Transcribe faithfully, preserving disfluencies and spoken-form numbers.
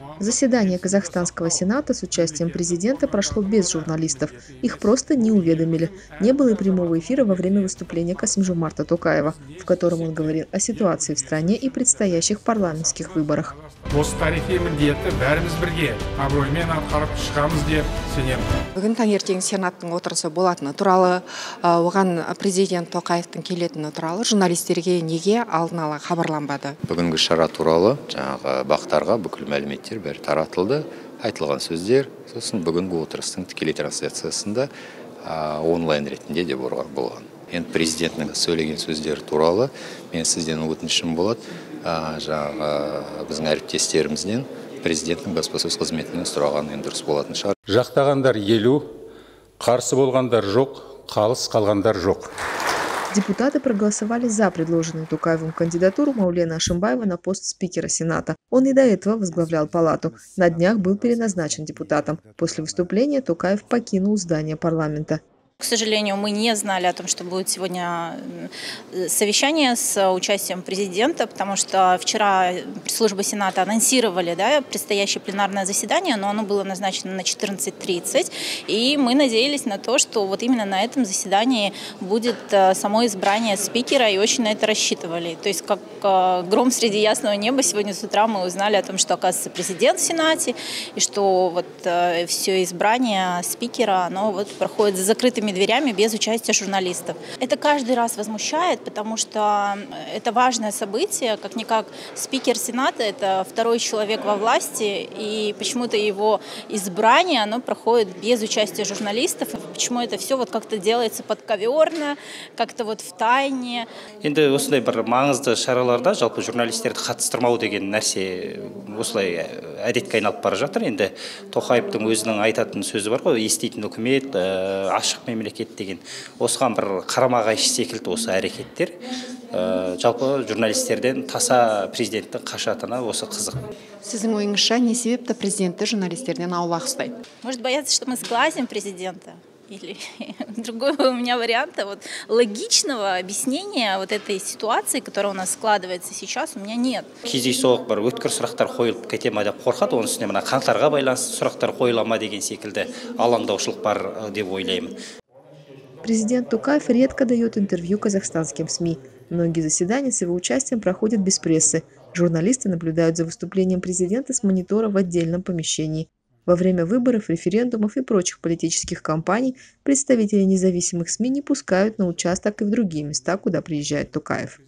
Заседание Казахстанского сената с участием президента прошло без журналистов. Их просто не уведомили. Не было и прямого эфира во время выступления Касым-Жомарта Токаева, в котором он говорил о ситуации в стране и предстоящих парламентских выборах. Бүгін таңертең сенаттың отырысы болатыны туралы, оған президент Токаевтың келетіні туралы журналистерге неге алдын ала хабарланбады? Бүгінгі шара туралы жаңағы бақтарға бүкіл мәліметтер бәрі таратылды, айтылған сөздер, сосын бүгінгі отырыстың тікелей трансляциясында онлайн ретінде де болған. Енді президенттің сөйлеген сөздері туралы мен сізден өтінішім болады, жаңағы біздің әріптестерімізден президенттің баспасөз қызметінен сұраған енді дұрыс болатын шығар. Жақтағандар елу, қарсы болғандар жоқ, қалыс қалғандар жоқ. Депутаты проголосовали за предложенную Токаевым кандидатуру Маулена Ашимбаева на пост спикера Сената. Он и до этого возглавлял палату. На днях был переназначен депутатом. После выступления Токаев покинул здание парламента. К сожалению, мы не знали о том, что будет сегодня совещание с участием президента, потому что вчера пресс-служба Сената анонсировали, да, предстоящее пленарное заседание, но оно было назначено на четырнадцать тридцать, и мы надеялись на то, что вот именно на этом заседании будет само избрание спикера, и очень на это рассчитывали. То есть как гром среди ясного неба сегодня с утра мы узнали о том, что, оказывается, президент в Сенате, и что вот все избрание спикера, оно вот проходит за закрытыми дверями без участия журналистов. Это каждый раз возмущает, потому что это важное событие, как-никак спикер Сената – это второй человек во власти, и почему-то его избрание, оно проходит без участия журналистов. Почему это все вот как-то делается подковерно, как-то вот в тайне. Енді осындай бір маңызды шараларда жалпы журналистерді қатыстырмау деген нәрсе осылай әдетке айналып бара жатыр. Енді Тоқаевтың өзінің айтатын сөзі бар ғой, еститін үкімет, ашық мемлекет деген. Осыған бір қарама-қайшы секілді осы әрекеттер. Жалпы журналистерден таса президенттің қашатыны осы қызық. Сіздің ойыңызша не себепті президентті журналистерден аулақ ұстайды? Может, боятся, что мы сглазим президента? Или другой у меня варианта вот логичного объяснения вот этой ситуации, которая у нас складывается сейчас, у меня нет. Кездейсоқ бір өткір сұрақтар қойылып кете ме деп қорқады, оның үстіне мына қаңтарға байланысты сұрақтар қойыла ма деген секілді алаңдаушылық бар деп ойлаймын. Президент Токаев редко дает интервью казахстанским СМИ. Многие заседания с его участием проходят без прессы. Журналисты наблюдают за выступлением президента с монитора в отдельном помещении. Во время выборов, референдумов и прочих политических кампаний представители независимых СМИ не пускают на участок и в другие места, куда приезжает Токаев.